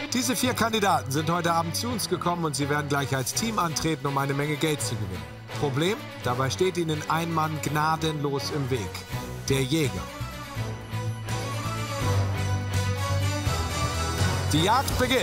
Diese 4 Kandidaten sind heute Abend zu uns gekommen und sie werden gleich als Team antreten, um eine Menge Geld zu gewinnen. Problem? Dabei steht ihnen ein Mann gnadenlos im Weg. Der Jäger. Die Jagd beginnt.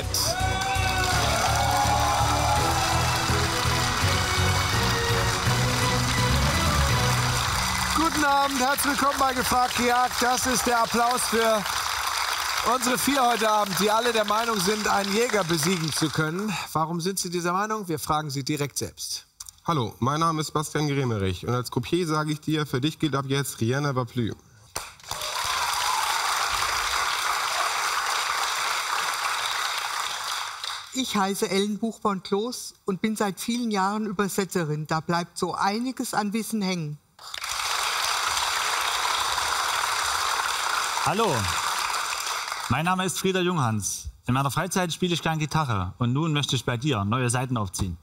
Guten Abend, herzlich willkommen bei Gefragt gejagt. Das ist der Applaus für unsere 4 heute Abend, die alle der Meinung sind, einen Jäger besiegen zu können. Warum sind sie dieser Meinung? Wir fragen sie direkt selbst. Hallo, mein Name ist Bastian Gremerich und als Croupier sage ich dir, für dich gilt ab jetzt rien ne va plus. Ich heiße Ellen Buchborn-Kloß und bin seit vielen Jahren Übersetzerin. Da bleibt so einiges an Wissen hängen. Hallo, mein Name ist Frieder Junghans. In meiner Freizeit spiele ich gern Gitarre und nun möchte ich bei dir neue Seiten aufziehen.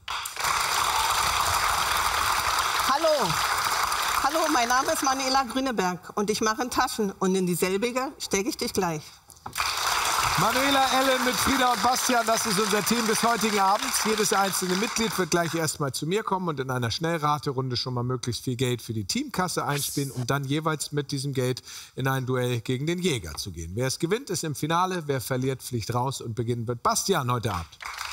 Hallo, mein Name ist Manuela Grüneberg und ich mache Taschen und in dieselbige stecke ich dich gleich. Manuela, Ellen mit Frieda und Bastian, das ist unser Team des heutigen Abends. Jedes einzelne Mitglied wird gleich erstmal zu mir kommen und in einer Schnellraterunde schon mal möglichst viel Geld für die Teamkasse einspielen, um dann jeweils mit diesem Geld in ein Duell gegen den Jäger zu gehen. Wer es gewinnt, ist im Finale. Wer verliert, fliegt raus und beginnen wird Bastian heute Abend.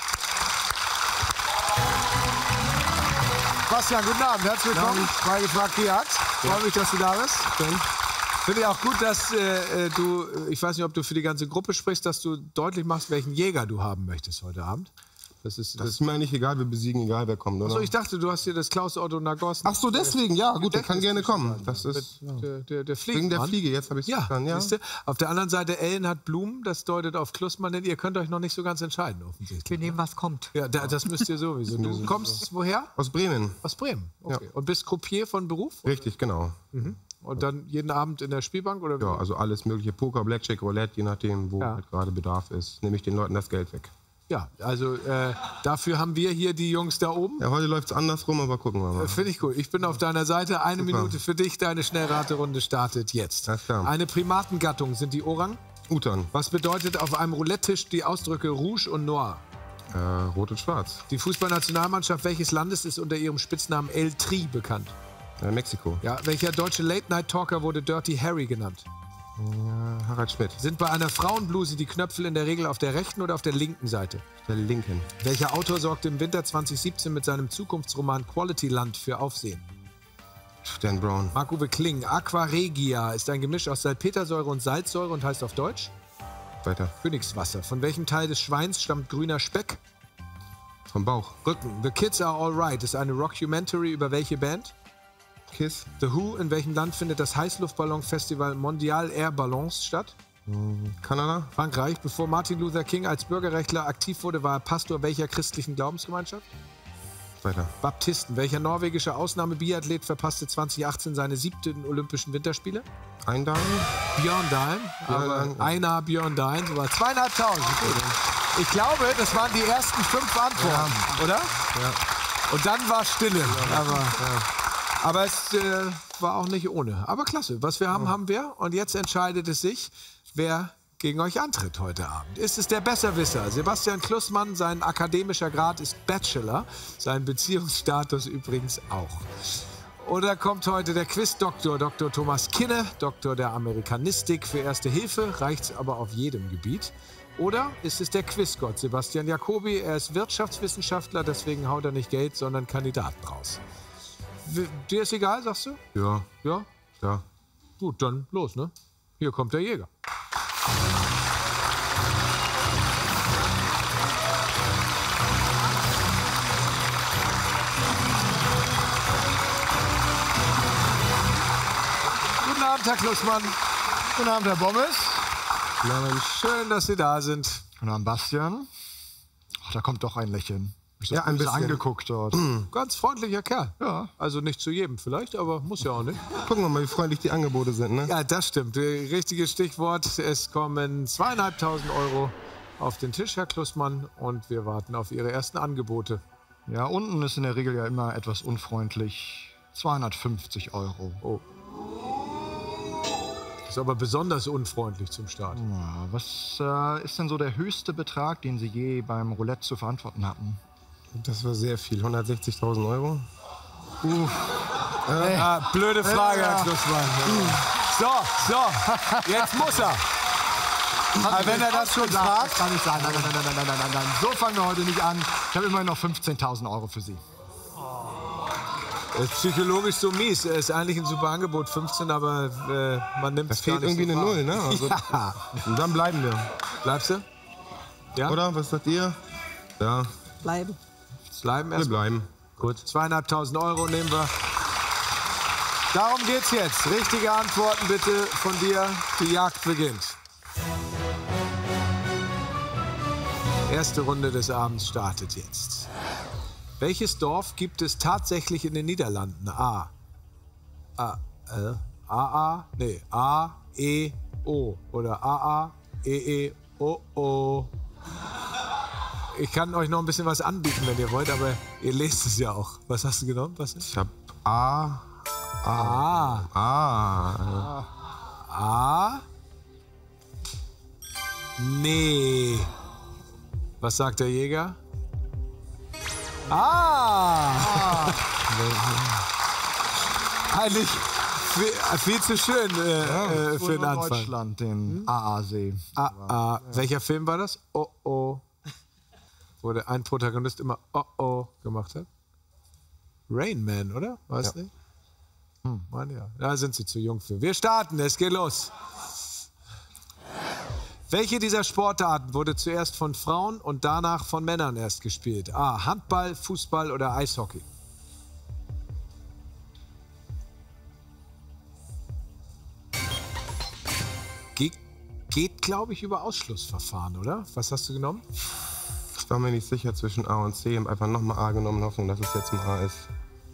Bastian, guten Abend, herzlich willkommen bei Gefragt gejagt. Freue mich, dass du da bist. Finde ich auch gut, dass du, ich weiß nicht, ob du für die ganze Gruppe sprichst, dass du deutlich machst, welchen Jäger du haben möchtest heute Abend. Das ist mir eigentlich egal, wir besiegen, egal wer kommt, oder? Achso, ich dachte, du hast hier das Klaus Otto Nagosten. Ach so, deswegen, ja, gut, der kann gerne kommen. Das ist der Fliege. Wegen der Fliege, jetzt habe ich es verstanden, ja. Siehste? Auf der anderen Seite, Ellen hat Blumen, das deutet auf Klussmann, denn ihr könnt euch noch nicht so ganz entscheiden, offensichtlich. Wir nehmen, was kommt. Ja, das müsst ihr sowieso. Du kommst woher? Aus Bremen. Aus Bremen, okay. Ja. Und bist Croupier von Beruf? Richtig, genau. Mhm. Und dann jeden Abend in der Spielbank? Oder wie? Ja, also alles mögliche, Poker, Blackjack, Roulette, je nachdem, wo halt gerade Bedarf ist, nehme ich den Leuten das Geld weg. Ja, also dafür haben wir hier die Jungs da oben. Ja, heute läuft es andersrum, aber gucken wir mal. Finde ich cool. Ich bin auf deiner Seite. Eine Super. Minute für dich. Deine Schnellraterunde startet jetzt. Alles klar. Eine Primatengattung sind die Orang. Utan. Was bedeutet auf einem Roulette-Tisch die Ausdrücke Rouge und Noir? Rot und Schwarz. Die Fußballnationalmannschaft welches Landes ist unter ihrem Spitznamen El Tri bekannt? Mexiko. Ja, welcher deutsche Late-Night-Talker wurde Dirty Harry genannt? Harald Schmidt. Sind bei einer Frauenbluse die Knöpfe in der Regel auf der rechten oder auf der linken Seite? Der linken. Welcher Autor sorgte im Winter 2017 mit seinem Zukunftsroman Quality Land für Aufsehen? Dan Brown. Marc-Uwe Kling. Aqua Regia ist ein Gemisch aus Salpetersäure und Salzsäure und heißt auf Deutsch? Weiter. Königswasser. Von welchem Teil des Schweins stammt grüner Speck? Vom Bauch. Rücken. The Kids Are Alright ist eine Rockumentary über welche Band? Kiss. The Who. In welchem Land findet das Heißluftballonfestival Mondial Air Ballons statt? Kanada. Frankreich. Bevor Martin Luther King als Bürgerrechtler aktiv wurde, war er Pastor welcher christlichen Glaubensgemeinschaft? Weiter. Baptisten. Welcher norwegische Ausnahmebiathlet verpasste 2018 seine 7. Olympischen Winterspiele? Eindalen. Björn Dahlen. Aber Einar Björn Dahlen. So war 2.500. Ich glaube, das waren die ersten 5 Antworten, oder? Ja. Und dann war Stille. Aber es war auch nicht ohne. Aber klasse. Was wir haben, haben wir. Und jetzt entscheidet es sich, wer gegen euch antritt heute Abend. Ist es der Besserwisser? Sebastian Klussmann, sein akademischer Grad ist Bachelor, sein Beziehungsstatus übrigens auch. Oder kommt heute der Quiz-Doktor, Dr. Thomas Kinne, Doktor der Amerikanistik für Erste Hilfe, reicht's aber auf jedem Gebiet. Oder ist es der Quizgott Sebastian Jacobi, er ist Wirtschaftswissenschaftler, deswegen haut er nicht Geld, sondern Kandidaten raus. Dir ist egal, sagst du? Ja. Ja? Ja. Gut, dann los, ne? Hier kommt der Jäger. Guten Abend, Herr Klussmann. Guten Abend, Herr Bommes. Schön, dass Sie da sind. Guten Abend, Bastian. Ach, da kommt doch ein Lächeln. Ja, ein bisschen angeguckt dort. Ganz freundlicher Kerl. Ja. Also nicht zu jedem vielleicht, aber muss ja auch nicht. Gucken wir mal, wie freundlich die Angebote sind, ne? Ja, das stimmt. Richtiges Stichwort. Es kommen 2.500 € auf den Tisch, Herr Klussmann. Und wir warten auf Ihre ersten Angebote. Ja, unten ist in der Regel ja immer etwas unfreundlich. 250 €. Oh. Ist aber besonders unfreundlich zum Start. Ja, was ist denn so der höchste Betrag, den Sie je beim Roulette zu verantworten hatten? Das war sehr viel. 160.000 Euro. Blöde Frage, Herr Klussmann. So, jetzt muss er. Aber wenn er das schon fragt. Das kann nicht sein. Nein. So fangen wir heute nicht an. Ich habe immerhin noch 15.000 Euro für Sie. Das ist psychologisch so mies. Er ist eigentlich ein super Angebot, 15, aber man nimmt es Es fehlt irgendwie eine Null, ne? Also, Ja. Und dann bleiben wir. Bleibst du? Ja? Oder? Was sagt ihr? Ja, Bleiben. Bleiben wir erst. bleiben. Gut. 2.500 Euro nehmen wir. Darum geht's jetzt. Richtige Antworten bitte von dir. Die Jagd beginnt. Erste Runde des Abends startet jetzt. Welches Dorf gibt es tatsächlich in den Niederlanden? A, E, O oder A, E, O. Ich kann euch noch ein bisschen was anbieten, wenn ihr wollt, aber ihr lest es ja auch. Was hast du genommen? Was ist? Ich hab A. Nee. Was sagt der Jäger? Eigentlich viel zu schön für den Anfang. Deutschland, den AA-See. Welcher Film war das? Oh. Wo der ein Protagonist immer Oh gemacht hat. Rain Man, oder? Weiß nicht? Meine ja. Da sind sie zu jung für. Wir starten, es geht los. Welche dieser Sportarten wurde zuerst von Frauen und danach von Männern erst gespielt? A. Handball, Fußball oder Eishockey? Geht, glaube ich, über Ausschlussverfahren, oder? Was hast du genommen? Ich war mir nicht sicher zwischen A und C. Ich habe einfach nochmal A genommen, Hoffnung, dass es jetzt mal A ist.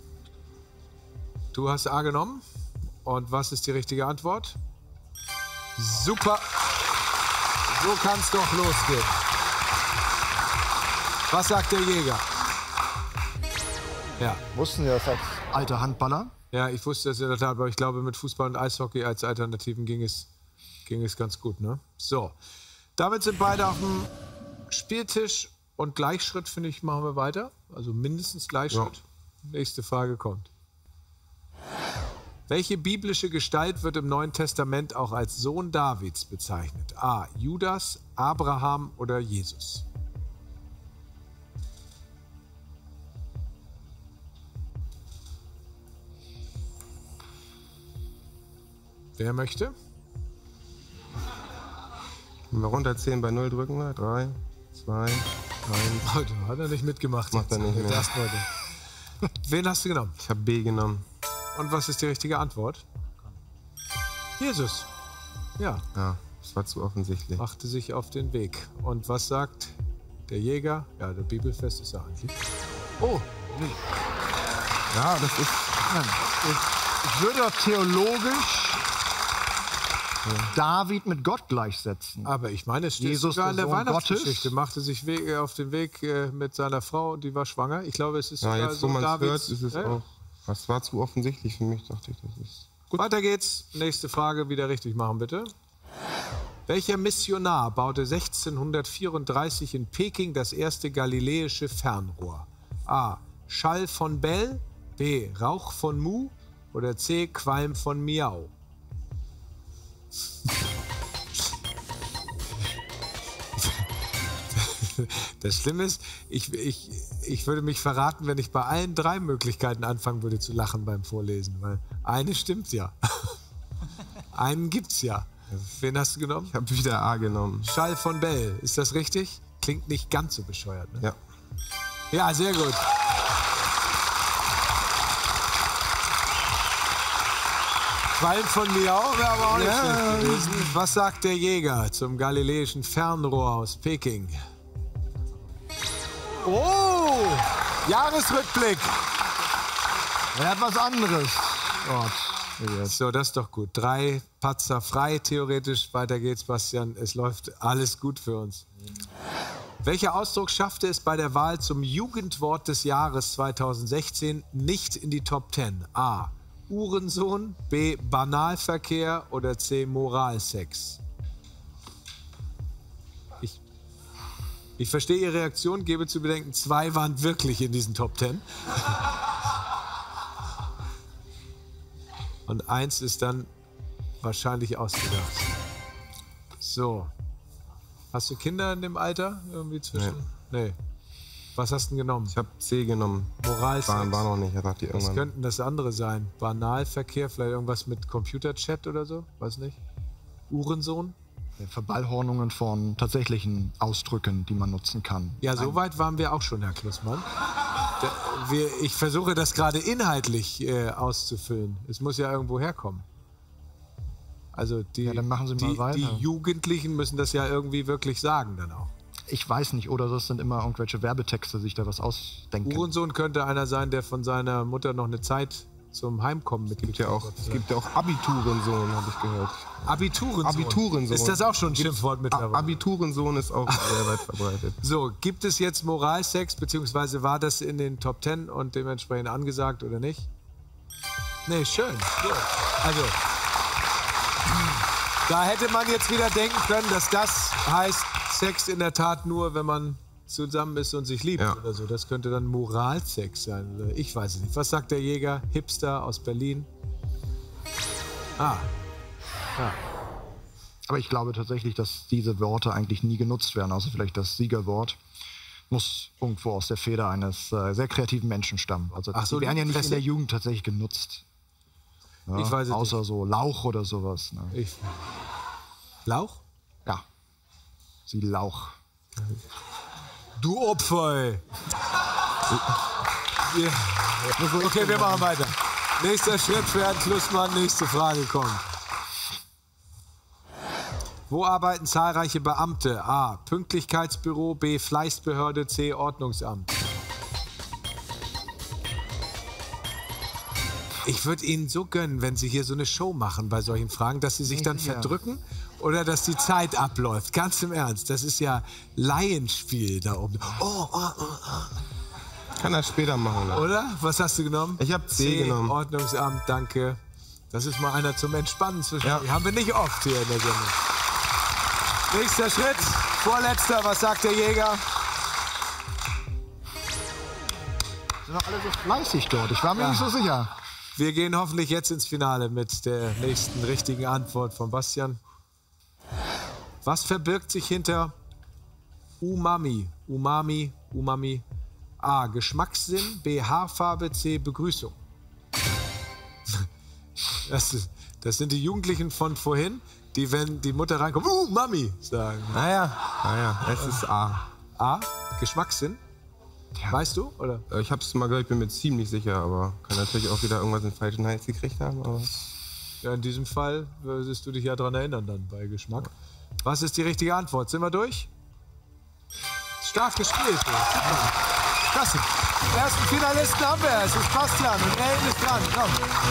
Du hast A genommen. Und was ist die richtige Antwort? Super. So kann es doch losgehen. Was sagt der Jäger? Ja. Wussten Sie das als alter Handballer? Ja, ich wusste das in der Tat, aber ich glaube, mit Fußball und Eishockey als Alternativen ging es ganz gut, ne? So. Damit sind beide auf dem Spieltisch und Gleichschritt, finde ich, machen wir weiter. Also mindestens Gleichschritt. Ja. Nächste Frage kommt. Welche biblische Gestalt wird im Neuen Testament auch als Sohn Davids bezeichnet? A. Judas, Abraham oder Jesus? Wer möchte? Wenn wir runterzählen, bei 0 drücken wir. 3, 2, 1. Heute hat er nicht mitgemacht. Macht er nicht mehr. Erst heute. Wen hast du genommen? Ich habe B genommen. Und was ist die richtige Antwort? Jesus. Ja, Ja, das war zu offensichtlich. machte sich auf den Weg. Und was sagt der Jäger? Ja, der Bibelfest ist ja eigentlich. Oh, Ja, das ist... Ich würde doch theologisch David mit Gott gleichsetzen. aber ich meine, es steht Jesus, sogar in der der Sohn Weihnachtsgeschichte. Gottes. Machte sich auf den Weg mit seiner Frau, die war schwanger. Ich glaube, es ist Ja, sogar jetzt, wo so man es hört, Davids. ist es Ja. auch... Das war zu offensichtlich für mich, dachte ich, das ist... Gut. Weiter geht's. Nächste Frage wieder richtig machen, bitte. Welcher Missionar baute 1634 in Peking das erste galiläische Fernrohr? A. Schall von Bell, B. Rauch von Mu oder C. Qualm von Miau? Das Schlimme ist, ich würde mich verraten, wenn ich bei allen 3 Möglichkeiten anfangen würde zu lachen beim Vorlesen, weil eine stimmt ja. Einen gibt's ja. Wen hast du genommen? Ich habe wieder A genommen. Schall von Bell. Ist das richtig? Klingt nicht ganz so bescheuert, ne? Ja. Ja, sehr gut. Qualm von Miau wäre aber auch nicht schlecht gewesen. Was sagt der Jäger zum galiläischen Fernrohr aus Peking? Oh! Jahresrückblick. Er hat was anderes. Gott. So, das ist doch gut. 3 Patzer frei, theoretisch. Weiter geht's, Bastian. Es läuft alles gut für uns. Welcher Ausdruck schaffte es bei der Wahl zum Jugendwort des Jahres 2016 nicht in die Top 10? A. Uhrensohn, B. Banalverkehr oder C. Moralsex? Ich verstehe Ihre Reaktion, gebe zu bedenken, 2 waren wirklich in diesen Top 10. Und 1 ist dann wahrscheinlich ausgedacht. So. Hast du Kinder in dem Alter? Irgendwie zwischen? Nee. Was hast du denn genommen? Ich habe C genommen. Moralsex. War noch nicht. Ich dachte, Was irgendwann. könnten das andere sein? Banalverkehr, vielleicht irgendwas mit Computerchat oder so? Weiß nicht. Uhrensohn? Verballhornungen von tatsächlichen Ausdrücken, die man nutzen kann. Ja, so weit waren wir auch schon, Herr Klussmann. Ich versuche das gerade inhaltlich auszufüllen. Es muss ja irgendwo herkommen. Also dann machen Sie mal die weiter. Jugendlichen müssen das ja irgendwie wirklich sagen dann auch. Ich weiß nicht, oder das sind immer irgendwelche Werbetexte, sich da was ausdenken. Uhrensohn könnte einer sein, der von seiner Mutter noch eine Zeit zum Heimkommen mitgibt. Es gibt ja auch Abiturensohn, habe ich gehört. Abiturensohn. Ist das auch schon ein Schimpfwort mittlerweile? Abiturensohn ist auch sehr weit verbreitet. So, gibt es jetzt Moralsex, beziehungsweise war das in den Top 10 und dementsprechend angesagt oder nicht? Nee, schön. Gut. Also, da hätte man jetzt wieder denken können, dass das heißt Sex in der Tat nur, wenn man zusammen ist und sich liebt oder so. Das könnte dann Moralsex sein. Oder ich weiß es nicht. Was sagt der Jäger? Hipster aus Berlin. Ja. Aber ich glaube tatsächlich, dass diese Worte eigentlich nie genutzt werden, außer vielleicht das Siegerwort. Muss irgendwo aus der Feder eines sehr kreativen Menschen stammen. Also die werden ja nicht in der Jugend tatsächlich genutzt. Ja, Ich weiß es außer so Lauch oder sowas. Ne? Lauch? Ja. Sie Lauch. Du Opfer, ey. Okay, wir machen weiter. Nächster Schritt für Herrn Klussmann, nächste Frage kommt. Wo arbeiten zahlreiche Beamte? A. Pünktlichkeitsbüro, B. Fleißbehörde, C. Ordnungsamt. Ich würde Ihnen so gönnen, wenn Sie hier so eine Show machen bei solchen Fragen, dass Sie sich dann verdrücken oder dass die Zeit abläuft. Ganz im Ernst, das ist ja Laienspiel da oben. Kann das später machen. Ne? Oder? Was hast du genommen? Ich habe C genommen. Ordnungsamt, danke. Das ist mal einer zum Entspannen zwischen. Die haben wir nicht oft hier in der Sendung. Nächster Schritt, vorletzter, was sagt der Jäger? Sind doch alle so fleißig dort. Ich war mir nicht so sicher. Wir gehen hoffentlich jetzt ins Finale mit der nächsten richtigen Antwort von Bastian. Was verbirgt sich hinter Umami? Umami, Umami. A. Geschmackssinn, B. Haarfarbe, C. Begrüßung. Das sind die Jugendlichen von vorhin, die, wenn die Mutter reinkommt, Mami, sagen. Naja, es ist A. A. Geschmackssinn? Ja. Weißt du, oder? Ich habe es mal gehört, ich bin mir ziemlich sicher, aber kann natürlich auch wieder irgendwas in den falschen Hals gekriegt haben. Aber ja, in diesem Fall wirst du dich ja daran erinnern dann bei Geschmack. Was ist die richtige Antwort? Sind wir durch? Stark gespielt. Klasse. Den ersten Finalisten haben wir. Es ist Bastian und Ellen ist dran. Komm.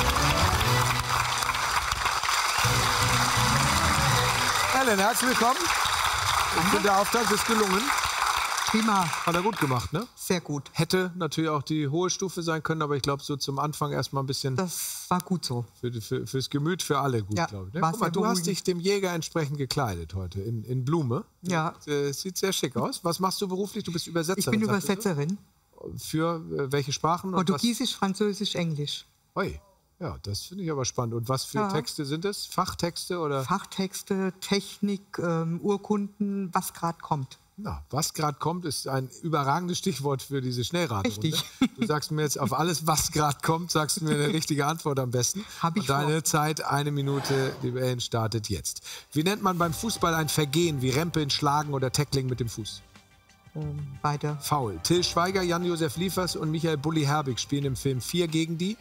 Ellen, herzlich willkommen. Ich finde, der Auftakt ist gelungen. Prima. Hat er gut gemacht, ne? Sehr gut. Hätte natürlich auch die hohe Stufe sein können, aber ich glaube, so zum Anfang erstmal ein bisschen. Das war gut so. Fürs Gemüt, für alle gut, Ja, glaube ich. Ne? war Guck mal, sehr du hast beruhigend. dich dem Jäger entsprechend gekleidet heute, in Blume. Ja. Sieht sehr schick aus. Was machst du beruflich? Du bist Übersetzerin. Ich bin sagtest du? Übersetzerin. Für welche Sprachen? Und Portugiesisch, Französisch, Englisch. was? Ui. Ja, das finde ich aber spannend. Und was für Texte sind es? Fachtexte oder? Fachtexte, Technik, Urkunden, was gerade kommt. Na, was gerade kommt, ist ein überragendes Stichwort für diese Schnellraterunde. Richtig. Du sagst mir jetzt auf alles, was gerade kommt, sagst du mir eine richtige Antwort am besten. Hab ich Und deine Zeit, 1 Minute, liebe Ellen, startet jetzt. Wie nennt man beim Fußball ein Vergehen wie Rempeln, Schlagen oder Tackling mit dem Fuß? Beide. Foul. Till Schweiger, Jan-Josef Liefers und Michael Bulli Herbig spielen im Film 4 gegen die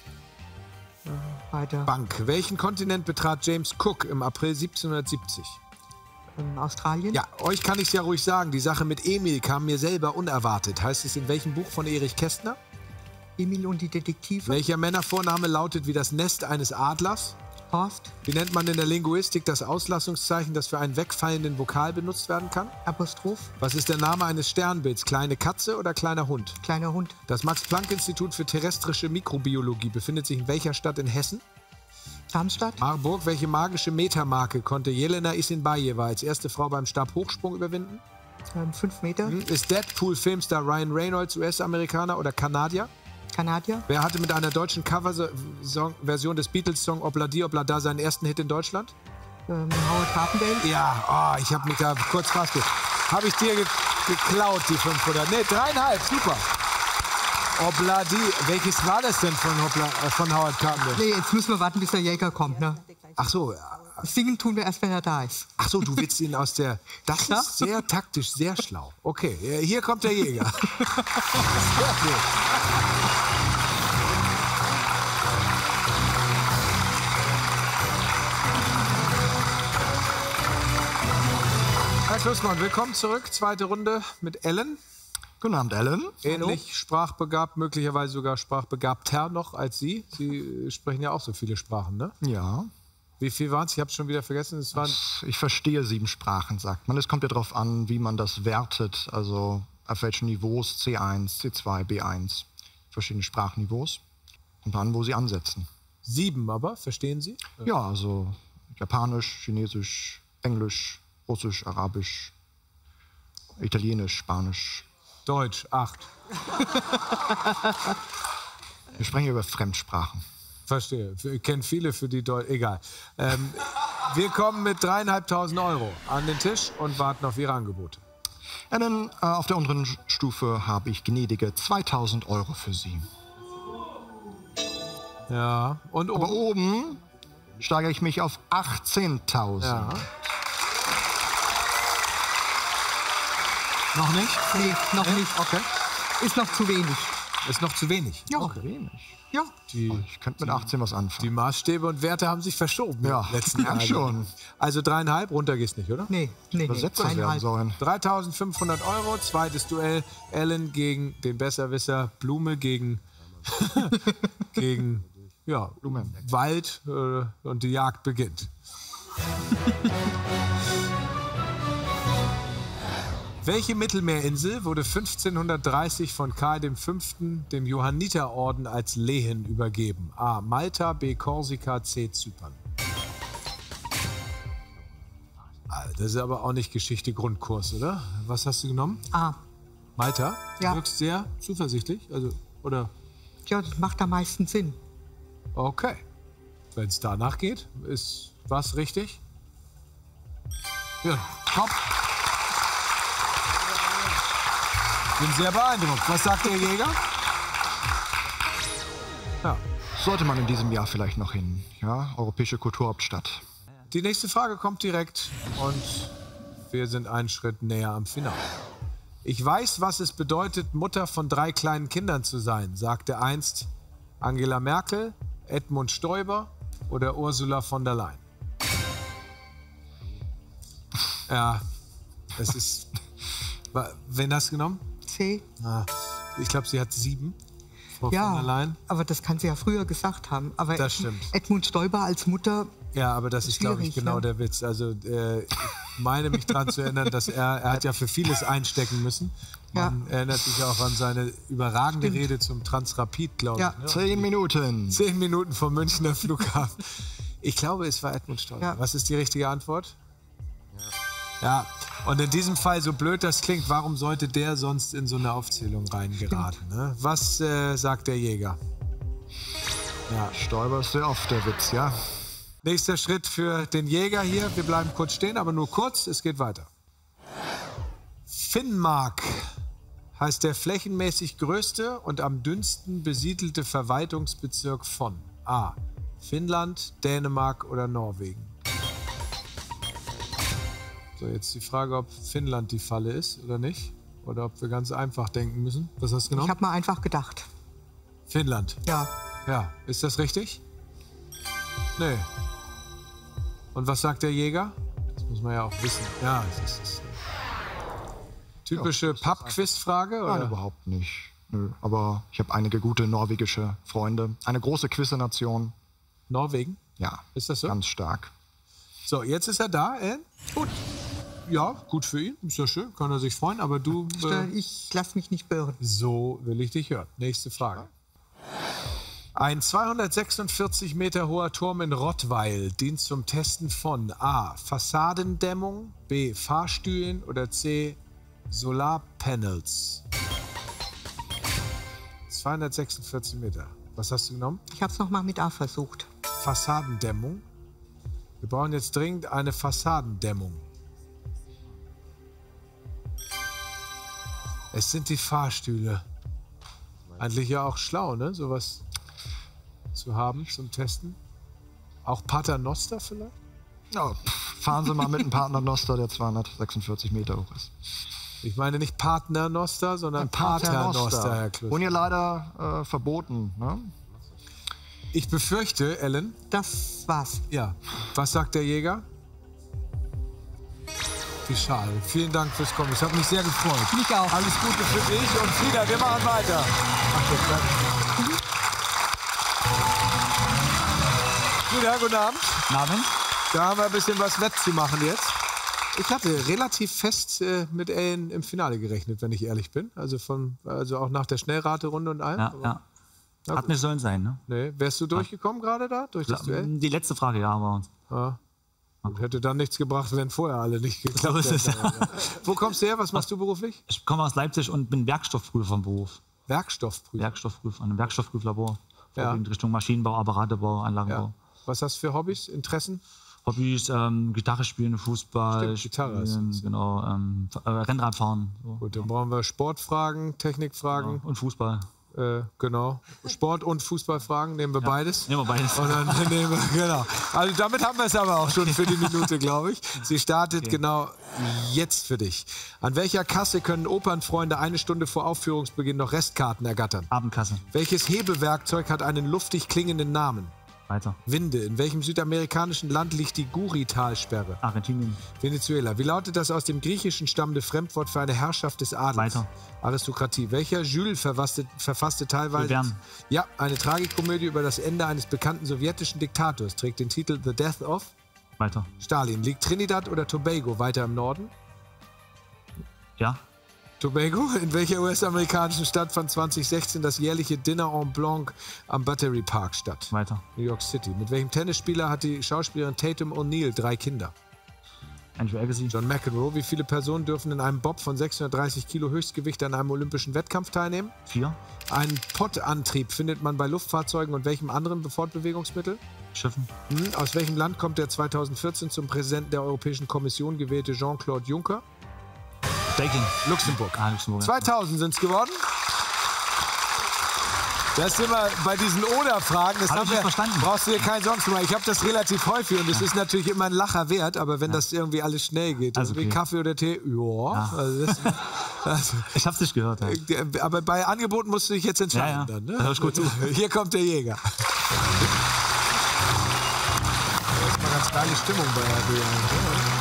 Beide. Bank. Welchen Kontinent betrat James Cook im April 1770? Australien. Ja, euch kann ich es ja ruhig sagen. Die Sache mit Emil kam mir selber unerwartet. Heißt es in welchem Buch von Erich Kästner? Emil und die Detektive. Welcher Männervorname lautet wie das Nest eines Adlers? Horst. Wie nennt man in der Linguistik das Auslassungszeichen, das für einen wegfallenden Vokal benutzt werden kann? Apostroph. Was ist der Name eines Sternbilds? Kleine Katze oder kleiner Hund? Kleiner Hund. Das Max-Planck-Institut für terrestrische Mikrobiologie befindet sich in welcher Stadt in Hessen? Darmstadt. Marburg. Welche magische Metermarke konnte Jelena Isinbayeva als erste Frau beim Stabhochsprung überwinden? 5 Meter. Ist Deadpool-Filmstar Ryan Reynolds US-Amerikaner oder Kanadier? Kanadier. Wer hatte mit einer deutschen Coverversion des Beatles-Song Obladi Oblada seinen ersten Hit in Deutschland? Howard Carpendale. Ja, ich habe mich da kurz fast... Habe ich dir geklaut, die 500? Ne, 3,5, super. Obladi, welches war das denn von Howard Carpendale? Nee, jetzt müssen wir warten, bis der Jäger kommt, ne? Ach so. Singen tun wir erst, wenn er da ist. Ach so, du willst ihn aus der... Das ist sehr taktisch, sehr schlau. Okay, hier kommt der Jäger. Sehr gut. Herr Schlussmann, willkommen zurück. Zweite Runde mit Ellen. Guten Abend, Ellen. Ähnlich sprachbegabt, möglicherweise sogar sprachbegabter noch als Sie. Sie sprechen ja auch so viele Sprachen, ne? Ja. Wie viel waren es? Ich habe es schon wieder vergessen. Es waren Ich verstehe 7 Sprachen, sagt man. Es kommt ja darauf an, wie man das wertet. Also auf welchen Niveaus, C1, C2, B1. Verschiedene Sprachniveaus. Und dann, wo sie ansetzen. 7, aber, verstehen Sie? Ja, also Japanisch, Chinesisch, Englisch, Russisch, Arabisch, Italienisch, Spanisch. Deutsch, 8. Wir sprechen über Fremdsprachen. Verstehe. Ich kenne viele, für die Deutsch. Egal. Wir kommen mit 3.500 € an den Tisch und warten auf Ihre Angebote. Ellen, auf der unteren Stufe habe ich gnädige 2.000 € für Sie. Ja. Und Aber oben steigere ich mich auf 18.000. Ja. Noch nicht? Nee, noch nicht. Okay. Ist noch zu wenig. Ist noch zu wenig. Ja. Wenig. Ja. Ich könnte mit 18 was Die anfangen. Maßstäbe und Werte haben sich verschoben. Ja, im letzten Jahr. schon. Also 3,5, runter geht's nicht, oder? Nee. Übersetzt werden 3,5. sollen. 3.500 €, zweites Duell. Ellen gegen den Besserwisser. Blume gegen, gegen Wald und die Jagd beginnt. Welche Mittelmeerinsel wurde 1530 von Karl V. dem Johanniterorden als Lehen übergeben? A. Malta, B. Korsika, C. Zypern. Das ist aber auch nicht Geschichte-Grundkurs, oder? Was hast du genommen? A. Malta? Ja. Du wirkst sehr zuversichtlich, also, oder? Ja, das macht am meisten Sinn. Okay. Wenn es danach geht, ist was richtig? Ja, top. Bin sehr beeindruckt. Was sagt der Jäger? Ja. Sollte man in diesem Jahr vielleicht noch hin. Ja, Europäische Kulturhauptstadt. Die nächste Frage kommt direkt und wir sind einen Schritt näher am Finale. Ich weiß, was es bedeutet, Mutter von 3 kleinen Kindern zu sein, sagte einst Angela Merkel, Edmund Stoiber oder Ursula von der Leyen. Ja, es ist... Wen hast du genommen? C. Ich glaube, sie hat 7. Frau von der Ja, Leyen. aber das kann sie ja früher gesagt haben. Aber Das stimmt. Edmund Stoiber als Mutter, Ja, aber das ist, glaube ich, Schwierig, genau ne? der Witz. Also ich meine mich daran zu erinnern, dass er hat ja für vieles einstecken müssen. Man erinnert sich auch an seine überragende Rede zum Transrapid, glaube Ja. ich. Ne? 10 Minuten. 10 Minuten vom Münchner Flughafen. Ich glaube, es war Edmund Stoiber. Ja. Was ist die richtige Antwort? Ja. Und in diesem Fall, so blöd das klingt, warum sollte der sonst in so eine Aufzählung reingeraten? Ne? Was sagt der Jäger? Ja. Stoiber ist sehr oft der Witz, ja. Nächster Schritt für den Jäger hier. Wir bleiben kurz stehen, aber nur kurz. Es geht weiter. Finnmark heißt der flächenmäßig größte und am dünnsten besiedelte Verwaltungsbezirk von A. Finnland, Dänemark oder Norwegen. So, jetzt die Frage, ob Finnland die Falle ist oder nicht. Oder ob wir ganz einfach denken müssen. Was hast du ich genommen? habe mal einfach gedacht. Finnland. Ja. Ja, ist das richtig? Nee. Und was sagt der Jäger? Das muss man ja auch wissen. Ja, das ist typische Pub-Quiz-Frage, Nein, oder? überhaupt nicht. Nö. Aber ich habe einige gute norwegische Freunde. Eine große Quiznation. Norwegen? Ja, Ist das so? ganz stark. So, jetzt ist er da, Ellen. Gut, Ja, gut für ihn. Ist ja schön, kann er sich freuen. Aber du, ich lasse mich nicht beirren. so will ich dich hören. Nächste Frage. Ein 246 Meter hoher Turm in Rottweil dient zum Testen von A. Fassadendämmung, B. Fahrstühlen oder C. Solarpanels. 246 Meter. Was hast du genommen? Ich habe es nochmal mit A versucht. Fassadendämmung. Wir brauchen jetzt dringend eine Fassadendämmung. Es sind die Fahrstühle. Eigentlich ja auch schlau, ne? Sowas zu haben zum Testen. Auch Paternoster vielleicht? Ja, fahren Sie mal mit einem Paternoster, der 246 Meter hoch ist. Ich meine nicht Partnernoster, sondern Paternoster, Herr Klüss. Und ja leider verboten. Ne? Ich befürchte, Ellen, Das war's. ja. Was sagt der Jäger? Wie schade. Vielen Dank fürs Kommen. Es hat mich sehr gefreut. Mich auch. Alles Gute für dich und Frieda, wir machen weiter. Frieda, guten Abend. Guten Abend. Da haben wir ein bisschen was wettzumachen jetzt. Ich hatte relativ fest mit Ellen im Finale gerechnet, wenn ich ehrlich bin. Also auch nach der Schnellraterunde und allem. Ja, ja. Hat nicht sollen sein, ne? Nee. Wärst du durchgekommen gerade da? Durch das Duell? Die letzte Frage, ja, aber Ja. Gut, hätte dann nichts gebracht, wenn vorher alle nicht so geklappt ist es. hätten. Wo kommst du her? Was machst du beruflich? Ich komme aus Leipzig und bin Werkstoffprüfer im Beruf. Werkstoffprüfer. Werkstoffprüfer, ein Werkstoffprüflabor. Ja. Vorwiegend Richtung Maschinenbau, Apparatebau, Anlagenbau. Ja. Was hast du für Hobbys, Interessen? Hobbys, Gitarre spielen, Fußball, Stimmt, Gitarre ist spielen, es. genau, Rennradfahren. So. Gut, dann brauchen wir Sportfragen, Technikfragen. Und Fußball. Genau. Sport- und Fußballfragen, nehmen wir beides. Nehmen wir beides. Und dann nehmen wir, genau. Also damit haben wir es aber auch schon für die Minute, glaube ich. Sie startet genau jetzt für dich. An welcher Kasse können Opernfreunde eine Stunde vor Aufführungsbeginn noch Restkarten ergattern? Abendkasse. Welches Hebewerkzeug hat einen luftig klingenden Namen? Weiter. Winde. In welchem südamerikanischen Land liegt die Guri-Talsperre? Argentinien. Venezuela. Wie lautet das aus dem Griechischen stammende Fremdwort für eine Herrschaft des Adels? Weiter. Aristokratie. Welcher Jules verfasste teilweise... Jules Verne. Ja, eine Tragikomödie über das Ende eines bekannten sowjetischen Diktators. Trägt den Titel The Death of Weiter. Stalin. Liegt Trinidad oder Tobago weiter im Norden? Ja. Tobago. In welcher US-amerikanischen Stadt fand 2016 das jährliche Dinner en Blanc am Battery Park statt? Weiter. New York City. Mit welchem Tennisspieler hat die Schauspielerin Tatum O'Neal 3 Kinder? Andrew Agassi. John McEnroe. Wie viele Personen dürfen in einem Bob von 630 Kilo Höchstgewicht an einem olympischen Wettkampf teilnehmen? 4. Einen Pott-Antrieb findet man bei Luftfahrzeugen und welchem anderen Fortbewegungsmittel? Schiffen. Aus welchem Land kommt der 2014 zum Präsidenten der Europäischen Kommission gewählte Jean-Claude Juncker? Baking. Luxemburg. Luxemburg. 2000 sind es geworden. Das sind wir bei diesen Oder-Fragen. Das Hab ich haben nicht wir, verstanden. brauchst du dir keine Sorgen zu machen. Ich habe das relativ häufig und es ist natürlich immer ein Lacher wert, aber wenn das irgendwie alles schnell geht, Also wie okay. Kaffee oder Tee, ja. Also, Ich hab's nicht gehört. Ja. aber bei Angeboten musst du dich jetzt entscheiden. Ja, ja. Dann, ne? Da hör ich gut zu. Hier kommt der Jäger. Das ist mal ganz geile Stimmung bei RB.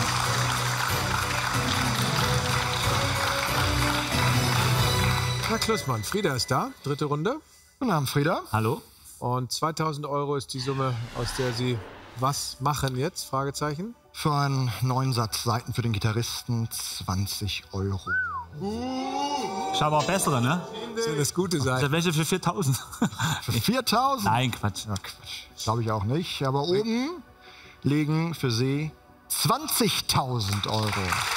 Herr Klussmann, Frieda ist da, dritte Runde. Guten Abend, Frieda. Hallo? Und 2000 Euro ist die Summe, aus der Sie was machen jetzt? Fragezeichen. Für einen neuen Satz Seiten für den Gitarristen 20 Euro. Ich habe auch bessere, ne? Soll das Gute sein? Da welche für 4.000. Für 4.000? Nein, Quatsch. Ja, Quatsch. Glaube ich auch nicht. Aber oben liegen für Sie 20.000 Euro.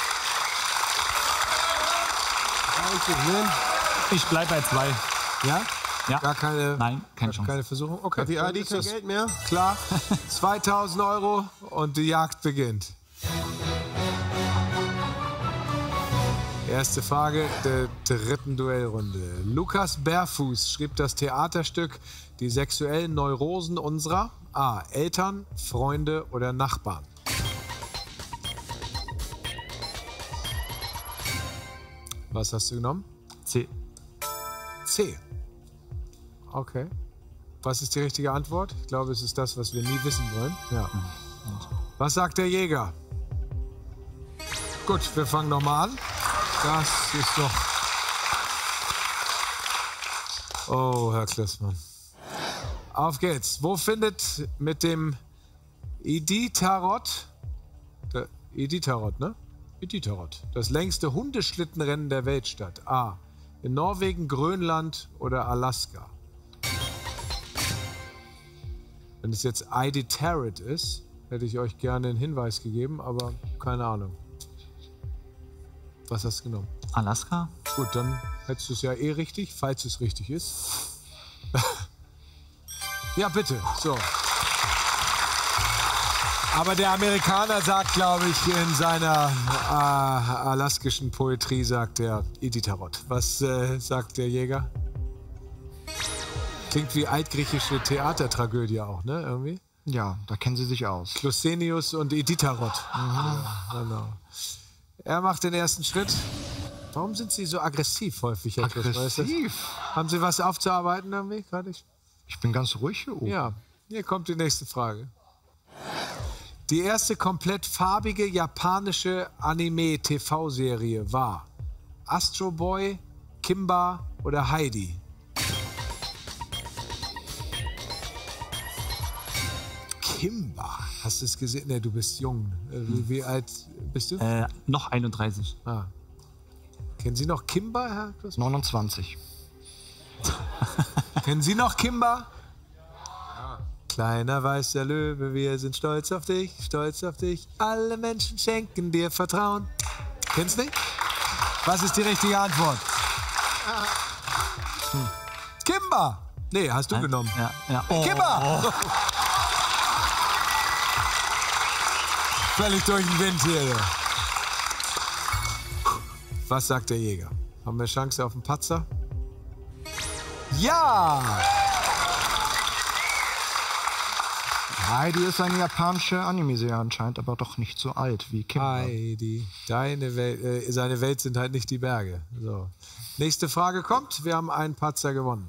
Ich bleib bei 2. Ja? Ja. Gar keine, Nein, keine Chance. keine Versuchung? Okay. Hat die dann AD ist kein das Geld mehr? Klar. 2000 Euro und die Jagd beginnt. Erste Frage der dritten Duellrunde. Lukas Bärfuß schrieb das Theaterstück Die sexuellen Neurosen unserer A. Eltern, Freunde oder Nachbarn. Was hast du genommen? C. C. Okay. Was ist die richtige Antwort? Ich glaube, es ist das, was wir nie wissen wollen. Ja. Was sagt der Jäger? Gut, wir fangen nochmal an. Das ist doch... Oh, Herr Klissmann. Auf geht's. Wo findet mit dem Iditarod, ne? Iditarod, das längste Hundeschlittenrennen der Welt statt? A. In Norwegen, Grönland oder Alaska? Wenn es jetzt Iditarod ist, hätte ich euch gerne einen Hinweis gegeben, aber keine Ahnung. Was hast du genommen? Alaska? Gut, dann hättest du es ja eh richtig, falls es richtig ist. Ja, bitte. So. Aber der Amerikaner sagt, glaube ich, in seiner alaskischen Poetrie, sagt er Iditarod. Was sagt der Jäger? Klingt wie altgriechische Theatertragödie auch, ne? Irgendwie? Ja, da kennen Sie sich aus. Klosenius und Iditarod. Ja, genau. Er macht den ersten Schritt. Warum sind Sie so aggressiv häufig, Herr Chris? Aggressiv? Haben Sie was aufzuarbeiten irgendwie gerade? Ich bin ganz ruhig hier oben. Ja, hier kommt die nächste Frage. Die erste komplett farbige japanische Anime-TV-Serie war Astro Boy, Kimba oder Heidi? Kimba. Hast du es gesehen? Ne, du bist jung. Wie alt bist du? Noch 31. Ah. Kennen Sie noch Kimba, Herr Chris? 29. Kennen Sie noch Kimba? Ja. Kleiner weißer Löwe, wir sind stolz auf dich, stolz auf dich. Alle Menschen schenken dir Vertrauen. Kennst du nicht? Was ist die richtige Antwort? Kimba! Nee, hast du genommen. Ja. Kimba! Oh. Völlig durch den Wind hier. Was sagt der Jäger? Haben wir Chance auf einen Patzer? Ja! Heidi ist eine japanische Anime-Serie anscheinend, aber doch nicht so alt wie Kimba. Heidi, seine Welt sind halt nicht die Berge. So. Nächste Frage kommt. Wir haben einen Patzer gewonnen.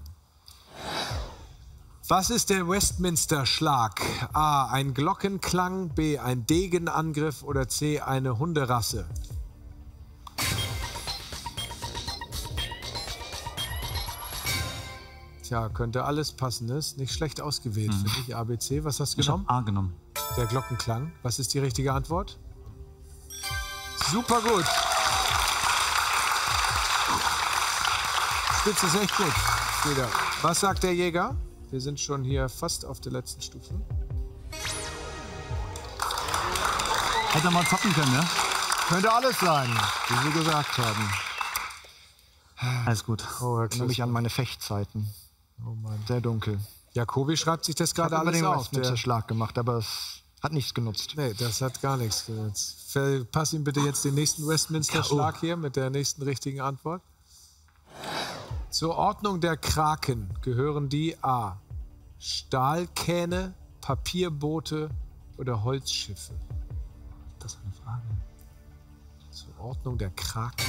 Was ist der Westminster-Schlag? A. Ein Glockenklang, B. ein Degenangriff oder C. eine Hunderasse? Tja, könnte alles passen. Ist nicht schlecht ausgewählt, finde ich. ABC. Was hast du genommen? Ich habe A genommen. Der Glockenklang. Was ist die richtige Antwort? Super gut. Spitze ist echt gut. Wieder. Was sagt der Jäger? Wir sind schon hier fast auf der letzten Stufe. Hätte er mal zocken können, ne? Könnte alles sein, wie Sie gesagt haben. Alles gut. Oh, Herr Erinnere mich an meine Fechtzeiten. Oh Mann. Sehr dunkel. Jakobi schreibt sich das gerade Ich habe alles den auf. Westminster Schlag gemacht, aber es hat nichts genutzt. Nee, das hat gar nichts genutzt. Verpass ihm bitte jetzt den nächsten Westminster-Schlag hier mit der nächsten richtigen Antwort. Zur Ordnung der Kraken gehören die A. Stahlkähne, Papierboote oder Holzschiffe? Das ist eine Frage. Zur Ordnung der Kraken.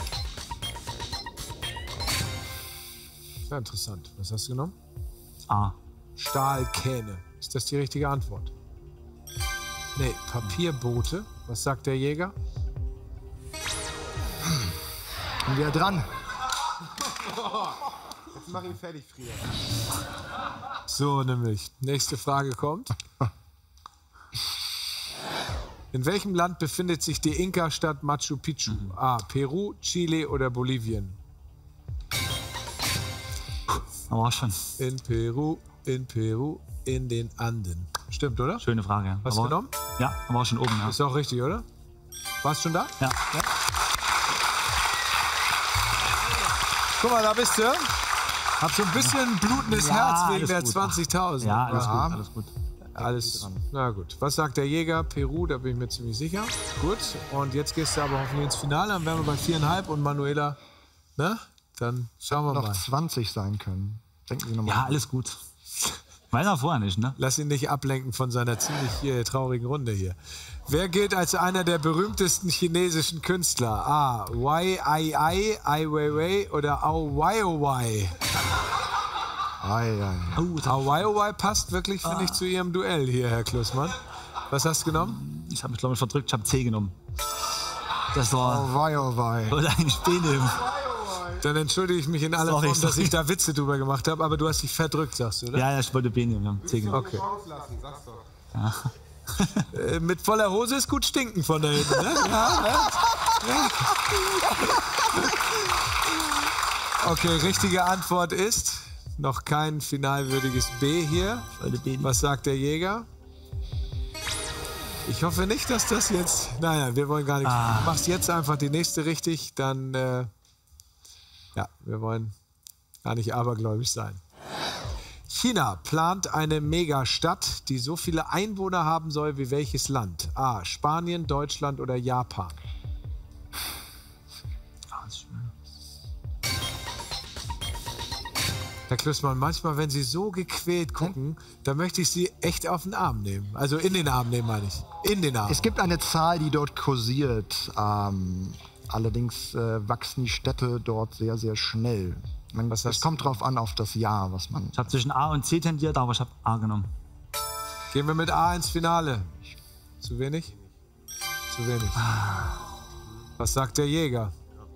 Sehr interessant. Was hast du genommen? A. Stahlkähne. Ist das die richtige Antwort? Nee, Papierboote. Was sagt der Jäger? Und wer dran? Jetzt mach ihn fertig, Frieda. So nämlich. Nächste Frage kommt. In welchem Land befindet sich die Inka-Stadt Machu Picchu? A. Peru, Chile oder Bolivien? Aber schon. In Peru, in den Anden. Stimmt, oder? Schöne Frage. Hast du genommen? Ja, aber auch schon oben, ja. Ist auch richtig, oder? Warst du schon da? Ja. Guck mal, da bist du. Hab so ein bisschen blutendes Herz wegen der 20.000. Ja, alles gut. Alles. Na gut. Was sagt der Jäger? Peru, da bin ich mir ziemlich sicher. Gut. Und jetzt gehst du aber hoffentlich ins Finale. Dann wären wir bei 4,5 und Manuela, ne? Dann schauen wir Noch mal. 20 sein können. Denken Sie nochmal. Ja, alles gut. Weiß er vorher nicht, ne? Lass ihn nicht ablenken von seiner ziemlich traurigen Runde hier. Wer gilt als einer der berühmtesten chinesischen Künstler? A. Wei Ai Ai Weiwei oder Au Weiwei? Au Weiwei passt wirklich, finde ich, zu Ihrem Duell hier, Herr Klussmann. Was hast du genommen? Ich habe mich, glaube ich, verdrückt. Ich habe C genommen. Das war... Oh wei. Oder eigentlich B nehmen. Dann entschuldige ich mich in aller Form, dass ich da Witze drüber gemacht habe, aber du hast dich verdrückt, sagst du, oder? Ja, ich wollte B nehmen. Okay. Ja. Mit voller Hose ist gut stinken von da hinten, ne? Ja. Okay, richtige Antwort ist noch kein finalwürdiges B hier. Was sagt der Jäger? Ich hoffe nicht, dass das jetzt... Naja, wir wollen gar nichts. Du machst jetzt einfach die nächste richtig, dann... ja, wir wollen gar nicht abergläubisch sein. China plant eine Megastadt, die so viele Einwohner haben soll wie welches Land? A. Spanien, Deutschland oder Japan? Herr Klüssmann, manchmal, wenn Sie so gequält gucken, dann möchte ich Sie echt auf den Arm nehmen. Also in den Arm nehmen, meine ich. In den Arm. Es gibt eine Zahl, die dort kursiert. Allerdings wachsen die Städte dort sehr, sehr schnell. Es kommt drauf an, auf das Jahr, was man... Ich habe zwischen A und C tendiert, aber ich habe A genommen. Gehen wir mit A ins Finale. Zu wenig? Zu wenig. Was sagt der Jäger?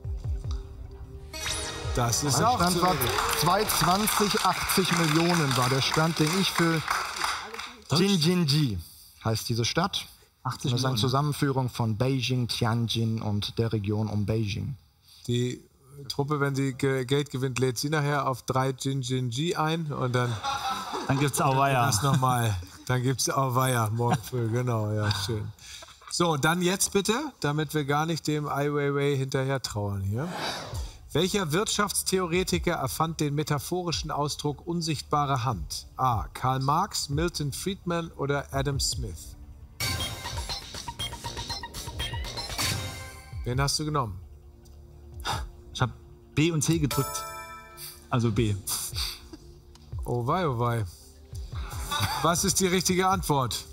Das ist auch Stand zu war wenig. 220,80 Millionen war der Stand, den ich für Jinjinji heißt diese Stadt. 80 das ist eine Millionen. Zusammenführung von Beijing, Tianjin und der Region um Beijing. Die Truppe, wenn sie Geld gewinnt, lädt sie nachher auf 3 Jinjinji ein und dann gibt's Auweia. Das nochmal. Dann gibt's Auweia morgen früh, genau, ja, schön. So, dann jetzt bitte, damit wir gar nicht dem Ai Weiwei hinterher trauern hier. Welcher Wirtschaftstheoretiker erfand den metaphorischen Ausdruck unsichtbare Hand? A. Karl Marx, Milton Friedman oder Adam Smith? Wen hast du genommen? Ich habe B und C gedrückt. Also B. Oh wei, oh wei. Was ist die richtige Antwort?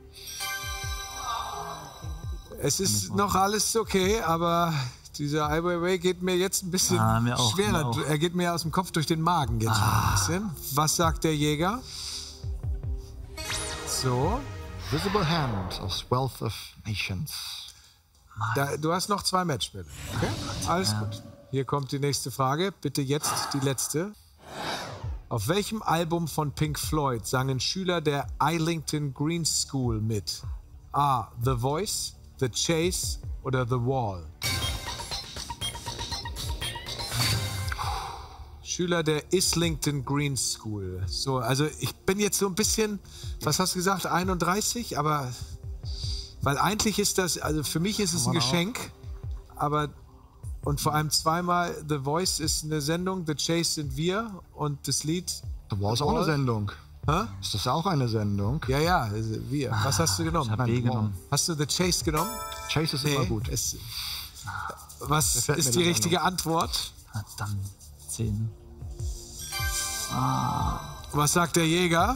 Es ist noch alles okay, aber dieser Ai Weiwei geht mir jetzt ein bisschen schwerer. Er geht mir aus dem Kopf durch den Magen jetzt schon ein bisschen. Was sagt der Jäger? So. Visible Hand aus Wealth of Nations. Du hast noch 2 Matchspiele. Okay? Alles gut. Hier kommt die nächste Frage. Bitte jetzt die letzte. Auf welchem Album von Pink Floyd sangen Schüler der Islington Green School mit? A. The Voice, The Chase oder The Wall? Schüler der Islington Green School. So, also ich bin jetzt so ein bisschen, was hast du gesagt, 31, aber weil eigentlich ist das, also für mich ist es ein Geschenk, aber und vor allem zweimal The Voice ist eine Sendung, The Chase sind wir und das Lied The Wall ist auch eine Sendung. Hä? Ist das auch eine Sendung? Ja, ja, wir. Was hast du genommen? Ich habe B genommen. Hast du The Chase genommen? Chase ist immer gut. Was ist die richtige Antwort? Dann 10. Was sagt der Jäger?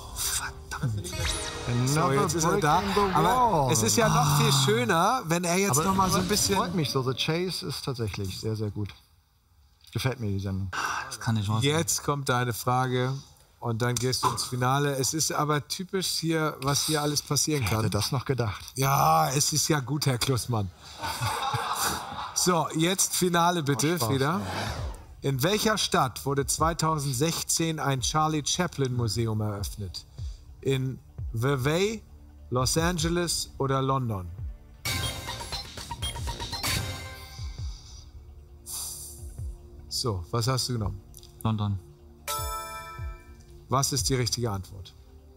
So, jetzt ist er da. Aber es ist ja noch viel schöner, wenn er jetzt noch mal so ein bisschen... Freut mich so. The Chase ist tatsächlich sehr, sehr gut. Gefällt mir die Sendung. Das kann ich was. Jetzt kommt deine Frage und dann gehst du ins Finale. Es ist aber typisch hier, was hier alles passieren Ich kann. hätte das noch gedacht. Ja, es ist ja gut, Herr Klussmann. So, jetzt Finale bitte, Frieda. In welcher Stadt wurde 2016 ein Charlie Chaplin Museum eröffnet? In Vevey, Los Angeles oder London? So, was hast du genommen? London. Was ist die richtige Antwort?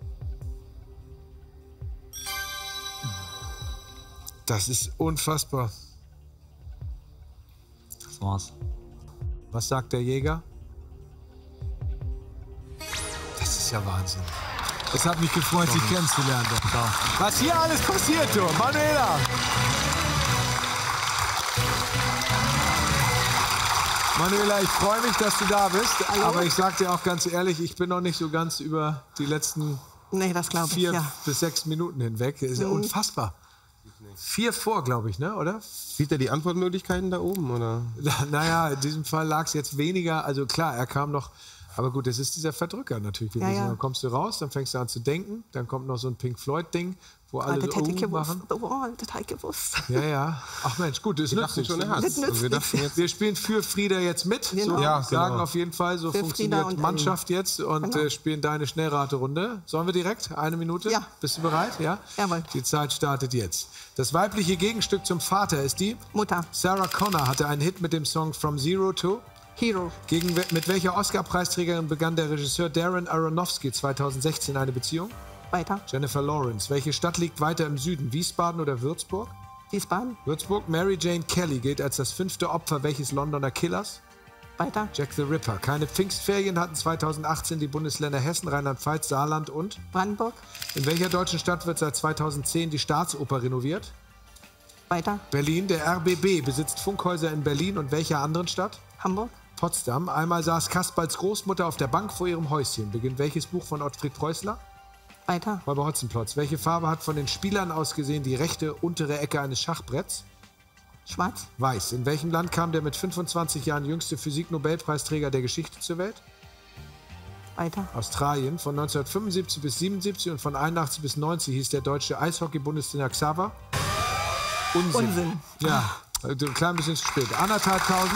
Das ist unfassbar. Das war's. Was sagt der Jäger? Das ist ja Wahnsinn. Es hat mich gefreut, Sie kennenzulernen. Was hier alles passiert, du. Manuela! Manuela, ich freue mich, dass du da bist. Hallo. Aber ich sag dir auch ganz ehrlich, ich bin noch nicht so ganz über die letzten Nee, das glaube ich, 4 ja. bis 6 Minuten hinweg. Das ist ja unfassbar. 4 vor, glaube ich, ne? Oder? Sieht er die Antwortmöglichkeiten da oben, oder? Naja, in diesem Fall lag es jetzt weniger. Also klar, er kam noch Aber gut, das ist dieser Verdrücker natürlich gewesen. Ja. Dann kommst du raus, dann fängst du an zu denken, dann kommt noch so ein Pink Floyd-Ding, wo alle Das hätte ich so gewusst. machen. The Wall, das hätte ich gewusst. Ja. Ach Mensch, gut, das nützt schon, er nichts. hat's. Wir spielen für Frieda jetzt mit. Genau. So, Ja, sagen genau. auf jeden Fall, so Für Frieda funktioniert und Mannschaft jetzt und Genau. spielen deine Schnellraterunde. Sollen wir direkt? 1 Minute? Ja. Bist du bereit? Ja? Jawohl. Die Zeit startet jetzt. Das weibliche Gegenstück zum Vater ist die Mutter. Sarah Connor hatte einen Hit mit dem Song From Zero to. Hero. Mit welcher Oscar-Preisträgerin begann der Regisseur Darren Aronofsky 2016 eine Beziehung? Weiter. Jennifer Lawrence. Welche Stadt liegt weiter im Süden? Wiesbaden oder Würzburg? Wiesbaden. Würzburg. Mary Jane Kelly gilt als das 5. Opfer welches Londoner Killers? Weiter. Jack the Ripper. Keine Pfingstferien hatten 2018 die Bundesländer Hessen, Rheinland-Pfalz, Saarland und? Brandenburg. In welcher deutschen Stadt wird seit 2010 die Staatsoper renoviert? Weiter. Berlin. Der RBB besitzt Funkhäuser in Berlin und welcher anderen Stadt? Hamburg. Potsdam. Einmal saß Kasperls Großmutter auf der Bank vor ihrem Häuschen. Beginnt welches Buch von Ottfried Preußler? Weiter. Räuber Hotzenplotz. Welche Farbe hat von den Spielern aus gesehen die rechte untere Ecke eines Schachbretts? Schwarz. Weiß. In welchem Land kam der mit 25 Jahren jüngste Physik-Nobelpreisträger der Geschichte zur Welt? Weiter. Australien. Von 1975 bis 77 und von 81 bis 90 hieß der deutsche Eishockey-Bundestrainer Xaver. Unsinn. Ja, ein klein bisschen zu spät. 1.500.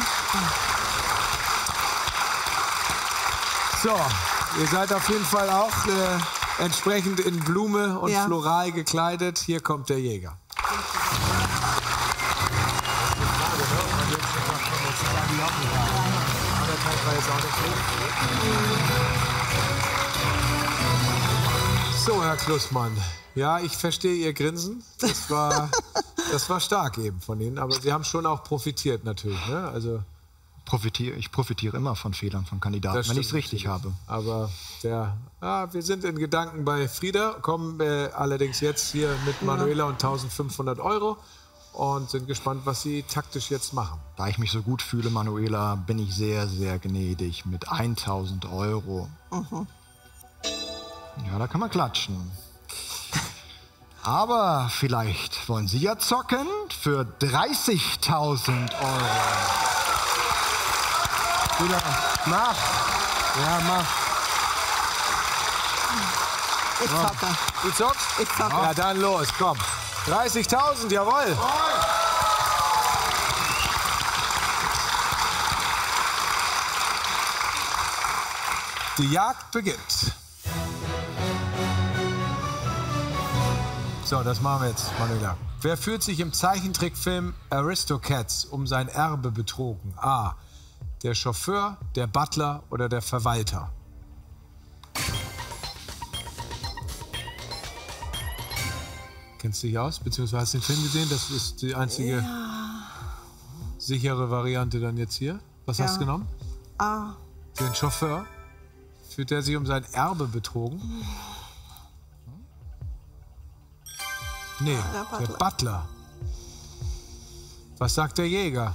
So, ihr seid auf jeden Fall auch entsprechend in Blume und Ja. Floral gekleidet. Hier kommt der Jäger. So, Herr Klussmann. Ja, ich verstehe Ihr Grinsen. Das war stark eben von Ihnen. Aber Sie haben schon auch profitiert natürlich. Ne? Also, Ich profitiere immer von Fehlern von Kandidaten, Das wenn ich es stimmt richtig habe. aber wir sind in Gedanken bei Frieda, kommen allerdings jetzt hier mit Manuela und 1.500 Euro und sind gespannt, was Sie taktisch jetzt machen. Da ich mich so gut fühle, Manuela, bin ich sehr, sehr gnädig mit 1.000 Euro. Ja, da kann man klatschen. Aber vielleicht wollen Sie ja zocken für 30.000 Euro. Mach! Ja, mach! Ich zocke. Du zockst? Ich zocke. Ja, dann los, komm. 30.000, jawohl. Die Jagd beginnt. So, das machen wir jetzt, Manuela. Wer fühlt sich im Zeichentrickfilm Aristocats um sein Erbe betrogen? A. Der Chauffeur, der Butler oder der Verwalter? Kennst du dich aus? Beziehungsweise hast du den Film gesehen? Das ist die einzige sichere Variante dann jetzt hier. Was hast du genommen? A. Den Chauffeur. Fühlt er sich um sein Erbe betrogen? Nee, der Butler. Was sagt der Jäger?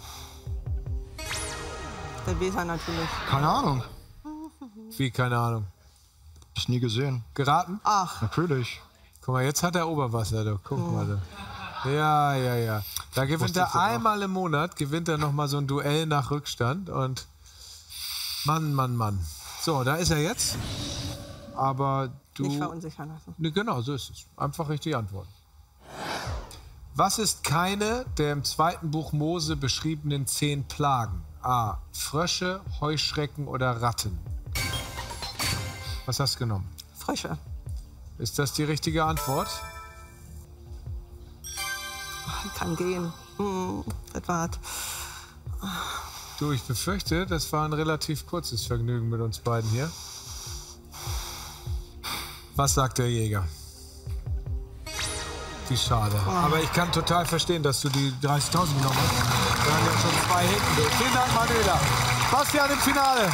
Der Weser natürlich. Keine Ahnung. Wie, keine Ahnung. Hab's nie gesehen. Geraten? Ach, Natürlich. Guck mal, jetzt hat er Oberwasser. Du. Guck mal. Du. Ja. Da gewinnt er einmal im Monat, gewinnt er noch mal so ein Duell nach Rückstand. Und Mann. So, da ist er jetzt. Aber du... nicht verunsichern lassen. Ne, genau, so ist es. Einfach richtig antworten. Was ist keine der im 2. Buch Mose beschriebenen 10 Plagen? A. Frösche, Heuschrecken oder Ratten? Was hast du genommen? Frösche. Ist das die richtige Antwort? Kann gehen. Das war's. Du, ich befürchte, das war ein relativ kurzes Vergnügen mit uns beiden hier. Was sagt der Jäger? Wie schade. Aber ich kann total verstehen, dass du die 30.000 genommen hast. Wir haben ja schon 2 hinten. Du. Vielen Dank, Manuela. Bastian im Finale.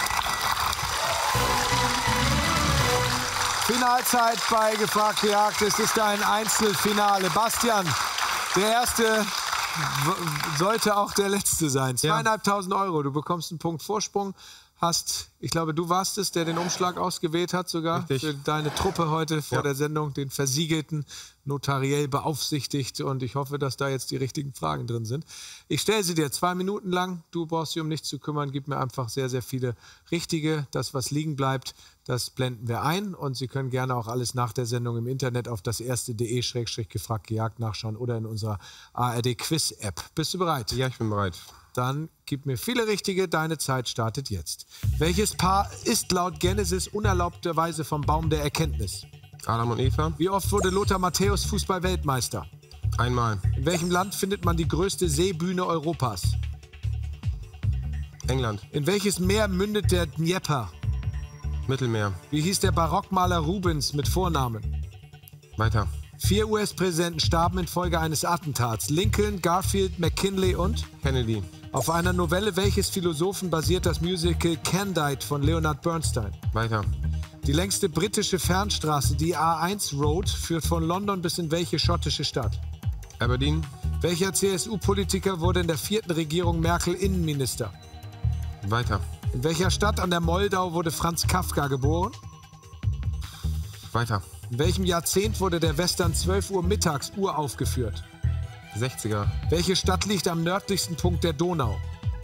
Finalzeit bei Gefragt gejagt. Es ist ein Einzelfinale. Bastian, der Erste sollte auch der Letzte sein. 2.500 Euro. Du bekommst einen Punkt Vorsprung. hast, ich glaube, du warst es, der den Umschlag ausgewählt hat sogar. Richtig. Für deine Truppe heute vor der Sendung, den versiegelten, notariell beaufsichtigt. Und ich hoffe, dass da jetzt die richtigen Fragen drin sind. Ich stelle sie dir 2 Minuten lang. Du brauchst dich um nichts zu kümmern. Gib mir einfach sehr, sehr viele richtige. Das, was liegen bleibt, das blenden wir ein. Und Sie können gerne auch alles nach der Sendung im Internet auf das erste.de/gefragt-gejagt nachschauen oder in unserer ARD-Quiz-App. Bist du bereit? Ja, ich bin bereit. Dann gib mir viele richtige. Deine Zeit startet jetzt. Welches Paar ist laut Genesis unerlaubterweise vom Baum der Erkenntnis? Adam und Eva? Wie oft wurde Lothar Matthäus Fußball-Weltmeister? Einmal. In welchem Land findet man die größte Seebühne Europas? England. In welches Meer mündet der Dnieper? Mittelmeer. Wie hieß der Barockmaler Rubens mit Vornamen? Weiter. 4 US-Präsidenten starben infolge eines Attentats. Lincoln, Garfield, McKinley und? Kennedy. Auf einer Novelle welches Philosophen basiert das Musical Candide von Leonard Bernstein? Weiter. Die längste britische Fernstraße, die A1 Road, führt von London bis in welche schottische Stadt? Aberdeen. Welcher CSU-Politiker wurde in der 4. Regierung Merkel Innenminister? Weiter. In welcher Stadt an der Moldau wurde Franz Kafka geboren? Weiter. In welchem Jahrzehnt wurde der Western 12 Uhr mittags uraufgeführt? 60er. Welche Stadt liegt am nördlichsten Punkt der Donau?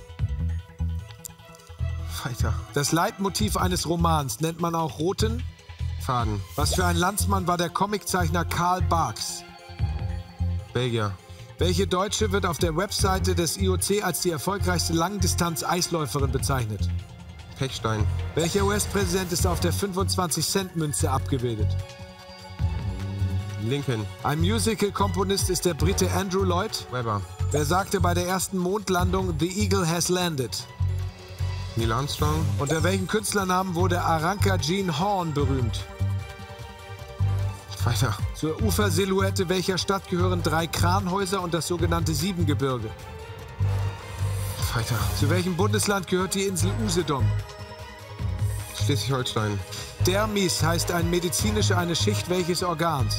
Weiter. Das Leitmotiv eines Romans nennt man auch roten. Faden. Was für ein Landsmann war der Comiczeichner Karl Barks? Belgier. Welche Deutsche wird auf der Webseite des IOC als die erfolgreichste Langdistanz-Eisläuferin bezeichnet? Pechstein. Welcher US-Präsident ist auf der 25-Cent-Münze abgebildet? Lincoln. Ein Musical-Komponist ist der Brite Andrew Lloyd. Webber. Wer sagte bei der ersten Mondlandung "The Eagle has landed"? Neil Armstrong. Unter welchem Künstlernamen wurde Aranka Jean Horn berühmt? Weiter. Zur Ufersilhouette welcher Stadt gehören 3 Kranhäuser und das sogenannte Siebengebirge? Weiter. Zu welchem Bundesland gehört die Insel Usedom? Schleswig-Holstein. Dermis heißt eine Schicht welches Organs?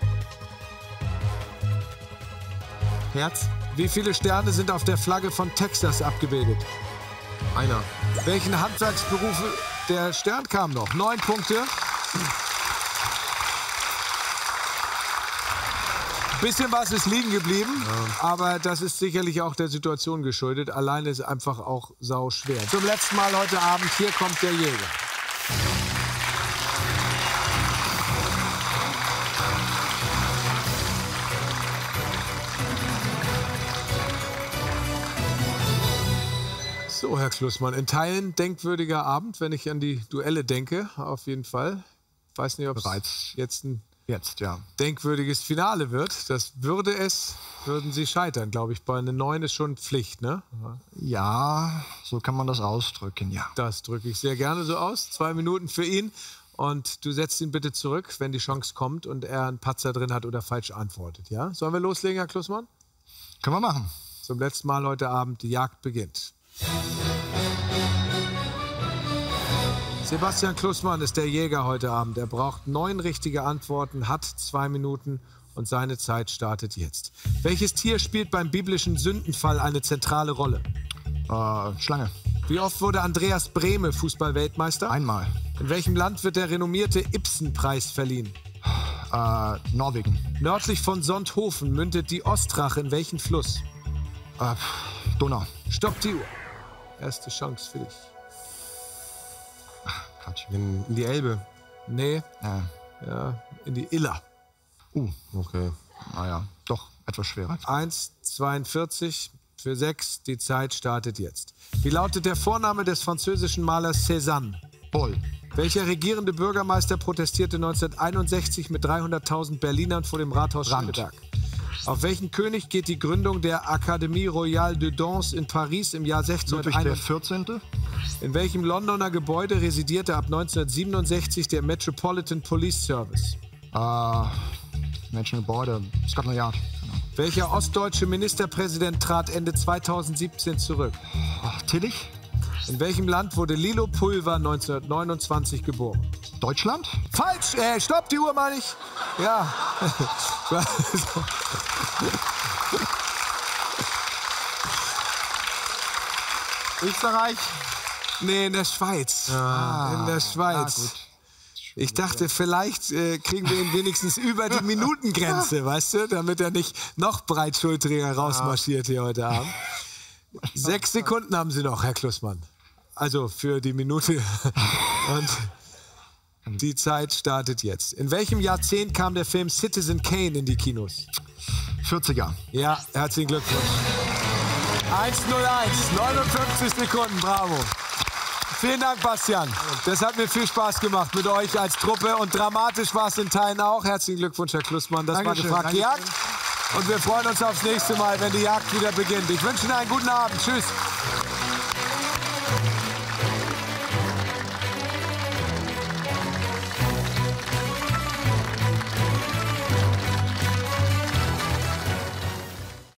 Herz. Wie viele Sterne sind auf der Flagge von Texas abgebildet? Einer. Welchen Handwerksberufe? Der Stern kam noch. 9 Punkte. Bisschen was ist liegen geblieben, aber das ist sicherlich auch der Situation geschuldet. Alleine ist einfach auch sau schwer. Zum letzten Mal heute Abend, hier kommt der Jäger. So, Herr Klussmann, in Teilen denkwürdiger Abend, wenn ich an die Duelle denke, auf jeden Fall. Ich weiß nicht, ob es jetzt ein denkwürdiges Finale wird. Das würden Sie scheitern, glaube ich. Bei einer 9 ist schon Pflicht, ne? Ja, so kann man das ausdrücken, ja. Das drücke ich sehr gerne so aus. 2 Minuten für ihn. Und du setzt ihn bitte zurück, wenn die Chance kommt und er einen Patzer drin hat oder falsch antwortet, ja? Sollen wir loslegen, Herr Klussmann? Können wir machen. Zum letzten Mal heute Abend, die Jagd beginnt. Sebastian Klussmann ist der Jäger heute Abend. Er braucht 9 richtige Antworten, hat 2 Minuten und seine Zeit startet jetzt. Welches Tier spielt beim biblischen Sündenfall eine zentrale Rolle? Schlange. Wie oft wurde Andreas Brehme Fußball-Weltmeister? Einmal. In welchem Land wird der renommierte Ibsen-Preis verliehen? Norwegen. Nördlich von Sonthofen mündet die Ostrach in welchen Fluss? Donau. Stopp die Uhr. Erste Chance für dich. Quatsch. In die Elbe. Nee. Ja, in die Iller. Okay. Naja, doch etwas schwerer. 1,42 für 6. Die Zeit startet jetzt. Wie lautet der Vorname des französischen Malers Cézanne? Paul. Welcher regierende Bürgermeister protestierte 1961 mit 300.000 Berlinern vor dem Rathaus Schöneberg? Auf welchen König geht die Gründung der Académie Royale de Danse in Paris im Jahr 1691? Ludwig XIV. In welchem Londoner Gebäude residierte ab 1967 der Metropolitan Police Service? Menschengebäude, Scotland Yard. Genau. Welcher ostdeutsche Ministerpräsident trat Ende 2017 zurück? Tillich. In welchem Land wurde Lilo Pulver 1929 geboren? Deutschland? Falsch! Stopp, die Uhr meine ich! Ja. Österreich. Nee, in der Schweiz. In der Schweiz. Ich dachte, vielleicht kriegen wir ihn wenigstens über die Minutengrenze, weißt du, damit er nicht noch breitschultriger rausmarschiert hier heute Abend. 6 Sekunden haben Sie noch, Herr Klussmann. Also für die Minute. Und die Zeit startet jetzt. In welchem Jahrzehnt kam der Film Citizen Kane in die Kinos? 40er. Ja, herzlichen Glückwunsch. 1:01, 59 Sekunden, bravo. Vielen Dank, Bastian. Das hat mir viel Spaß gemacht mit euch als Truppe und dramatisch war es in Teilen auch. Herzlichen Glückwunsch, Herr Klussmann. Das war gefragt Jagd. Und wir freuen uns aufs nächste Mal, wenn die Jagd wieder beginnt. Ich wünsche Ihnen einen guten Abend. Tschüss.